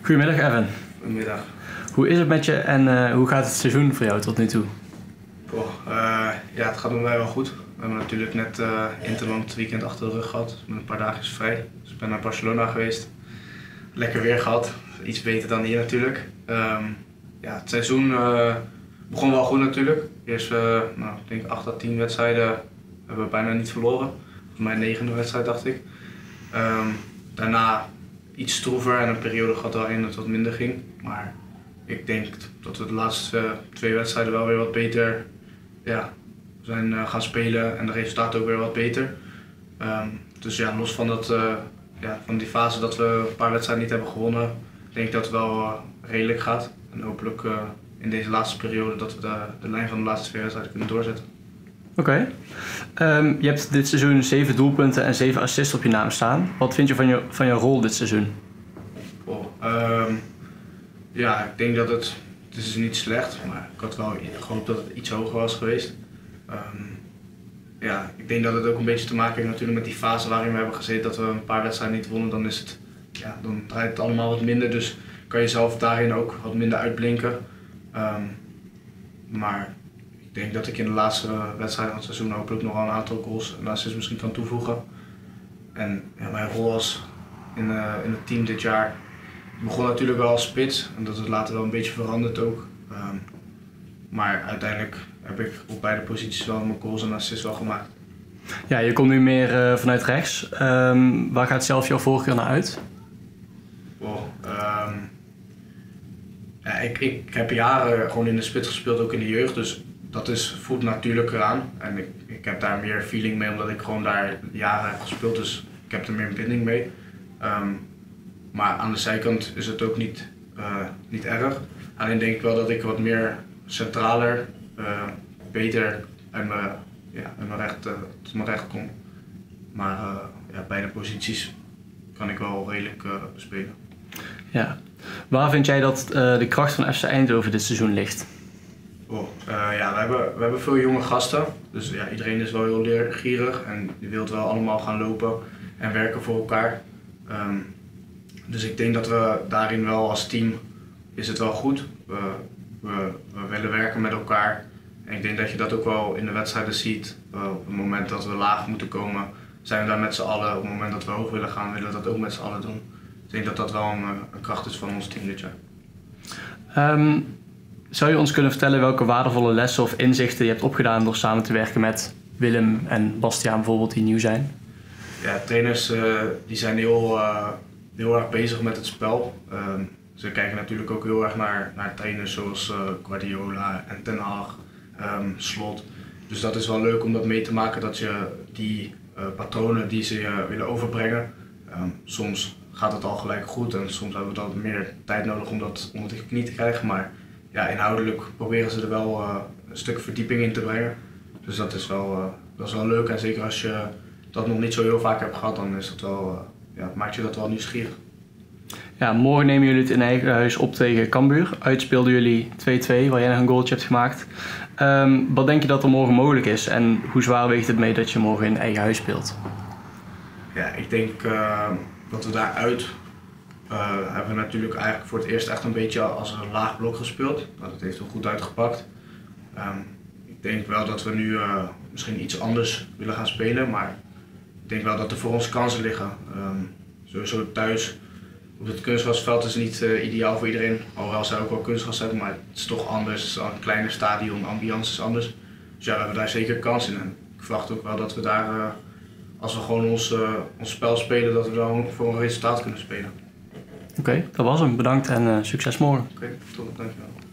Goedemiddag Evan. Goedemiddag. Hoe is het met je en hoe gaat het seizoen voor jou tot nu toe? Ja, het gaat met mij wel goed. We hebben natuurlijk net Interland het weekend achter de rug gehad, met een paar dagen vrij. Dus ik ben naar Barcelona geweest. Lekker weer gehad, iets beter dan hier natuurlijk. Ja, het seizoen begon wel goed natuurlijk. Eerst, ik denk 8 à 10 wedstrijden hebben we bijna niet verloren. Voor mij 9e wedstrijd dacht ik. Daarna iets stroever en een periode gehad waarin het wat minder ging. Maar ik denk dat we de laatste 2 wedstrijden wel weer wat beter zijn gaan spelen en de resultaten ook weer wat beter. Dus ja, los van, van die fase dat we een paar wedstrijden niet hebben gewonnen, denk ik dat het wel redelijk gaat. En hopelijk in deze laatste periode dat we de lijn van de laatste 2 wedstrijden kunnen doorzetten. Oké. Je hebt dit seizoen 7 doelpunten en 7 assists op je naam staan. Wat vind je van je rol dit seizoen? Ja, ik denk dat het is niet slecht, maar ik had wel gehoopt dat het iets hoger was geweest. Ja, ik denk dat het ook een beetje te maken heeft natuurlijk met die fase waarin we hebben gezeten, dat we een paar wedstrijden niet wonnen. Dan draait het allemaal wat minder, dus kan je zelf daarin ook wat minder uitblinken. Maar ik denk dat ik in de laatste wedstrijd van het seizoen hopelijk nog wel een aantal goals en assists misschien kan toevoegen. En ja, mijn rol in het team dit jaar begon natuurlijk wel als spits en dat is later wel een beetje veranderd ook. Maar uiteindelijk heb ik op beide posities wel mijn goals en assists wel gemaakt. Ja, je komt nu meer vanuit rechts. Waar gaat zelf jouw voorkeur naar uit? Ik heb jaren gewoon in de spits gespeeld, ook in de jeugd, dus dat voelt natuurlijker aan. En ik heb daar meer feeling mee omdat ik gewoon daar jaren heb gespeeld, dus ik heb er meer een binding mee. Maar aan de zijkant is het ook niet erg. Alleen denk ik wel dat ik wat meer centraler, beter uit mijn recht kom. Maar beide posities kan ik wel redelijk spelen. Ja. Waar vind jij dat de kracht van FC Eindhoven dit seizoen ligt? We hebben veel jonge gasten, dus ja, iedereen is wel heel leergierig en die wil wel allemaal gaan lopen en werken voor elkaar. Dus ik denk dat we daarin wel als team is het wel goed. We willen werken met elkaar en ik denk dat je dat ook wel in de wedstrijden ziet. Op het moment dat we laag moeten komen zijn we daar met z'n allen. Op het moment dat we hoog willen gaan willen we dat ook met z'n allen doen. Ik denk dat dat wel een kracht is van ons team dit jaar. Zou je ons kunnen vertellen welke waardevolle lessen of inzichten je hebt opgedaan door samen te werken met Willem en Bastiaan bijvoorbeeld die nieuw zijn? Ja, trainers die zijn heel erg bezig met het spel. Ze kijken natuurlijk ook heel erg naar trainers zoals Guardiola en Ten Hag, Slot. Dus dat is wel leuk om dat mee te maken, dat je die patronen die ze willen overbrengen. Soms gaat het al gelijk goed en soms hebben we dan meer tijd nodig om dat onder de knie te krijgen. Maar ja, inhoudelijk proberen ze er wel een stuk verdieping in te brengen. Dus dat is wel leuk en zeker als je dat nog niet zo heel vaak hebt gehad, dan is dat wel, maakt je dat wel nieuwsgierig. Ja, morgen nemen jullie het in eigen huis op tegen Cambuur. Uit speelden jullie 2-2, waar jij nog een goaltje hebt gemaakt. Wat denk je dat er morgen mogelijk is en hoe zwaar weegt het mee dat je morgen in eigen huis speelt? Ja, ik denk dat we daaruit hebben we natuurlijk eigenlijk voor het eerst echt een beetje als een laag blok gespeeld. Dat heeft er goed uitgepakt. Ik denk wel dat we nu misschien iets anders willen gaan spelen, maar ik denk wel dat er voor ons kansen liggen. Sowieso thuis op het kunstgrasveld is niet ideaal voor iedereen, alhoewel zij ook wel kunstgras hebben, maar het is toch anders. Het is een kleiner stadion, de ambiance is anders. Dus ja, we hebben daar zeker kans in. En ik verwacht ook wel dat we daar, als we gewoon ons spel spelen, dat we dan voor een resultaat kunnen spelen. Oké, dat was hem. Bedankt en succes morgen. Oké, tot dankjewel.